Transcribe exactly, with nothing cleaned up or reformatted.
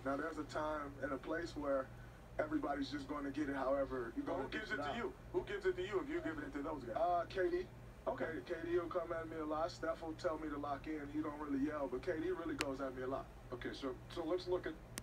Now, there's a time and a place where everybody's just going to get it however you're going Who to gives it to you? Who gives it to you if you're giving it to those guys? Uh, K D. Okay. K D will come at me a lot. Steph will tell me to lock in. He don't really yell, but K D really goes at me a lot. Okay, so so let's look at